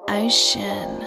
Ocean.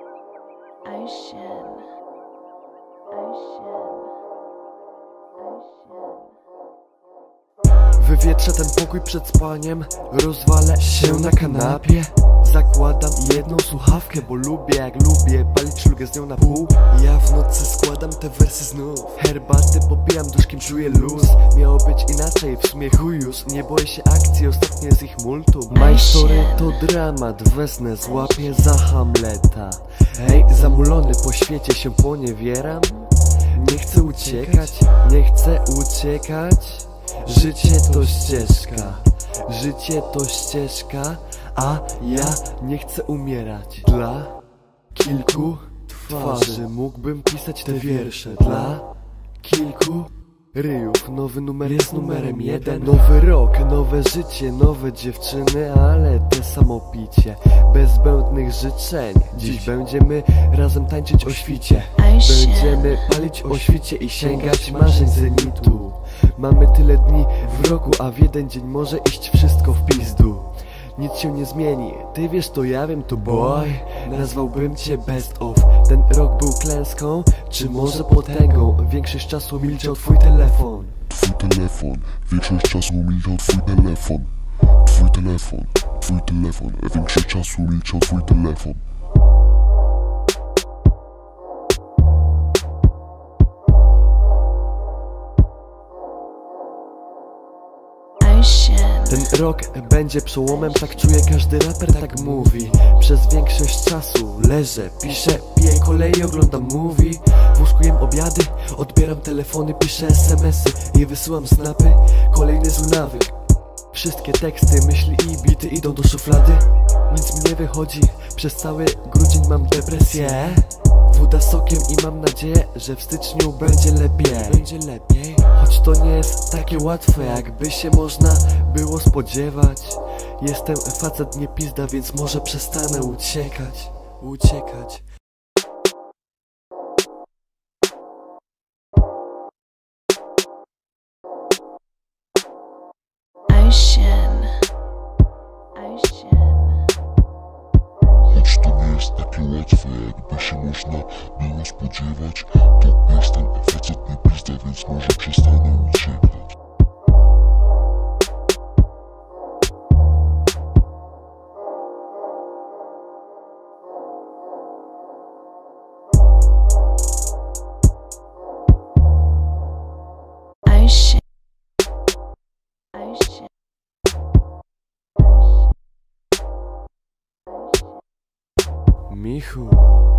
Wywietrzę ten pokój przed spaniem, rozwalę się na kanapie. Zakładam jedną słuchawkę, bo lubię jak lubię palić szlugę z nią na pół. Ja w nocy składam te wersy znów, herbaty popijam, duszkiem czuję luz. Miało być inaczej, w sumie chuj już. Nie boję się akcji, ostatnie z ich multum. My story to dramat, wesnę złapię za Hamleta. Hej, zamulony po świecie się poniewieram. Nie chcę uciekać, nie chcę uciekać. Życie to ścieżka, życie to ścieżka, a ja nie chcę umierać. Dla kilku twarzy mógłbym pisać te wiersze. Dla kilku ryjów nowy numer jest numerem 1. Nowy rok, nowe życie, nowe dziewczyny, ale te samo picie. Bez zbędnych życzeń. Dziś będziemy razem tańczyć o świcie. Będziemy palić o świcie i sięgać marzeń zenitu. Mamy tyle dni w roku, a w jeden dzień może iść wszystko w pizdu. Nic się nie zmieni, ty wiesz to ja wiem to boy. Nazwałbym cię best of. Ten rok był klęską, czy może potęgą? Większość czasu milczał twój telefon. Twój telefon, większość czasu milczał twój telefon. Twój telefon, twój telefon, większość czasu milczał twój telefon. Ten rok będzie przełomem, tak czuje każdy raper, tak mówi. Przez większość czasu leżę, piszę, piję kolei, oglądam movie. W łóżku jem obiady, odbieram telefony, piszę SMS-y i wysyłam snapy. Kolejny zły nawyk. Wszystkie teksty, myśli i bity idą do szuflady. Nic mi nie wychodzi, przez cały grudzień mam depresję. Woda sokiem i mam nadzieję, że w styczniu będzie lepiej. Choć to nie jest takie łatwe, jakby się można było spodziewać. Jestem facet, nie pizda, więc może przestanę uciekać. Choć to nie jest takie łatwe, jakby się można było spodziewać, to jestem facet, nie pizda, więc może przestanę uciekać. Michu.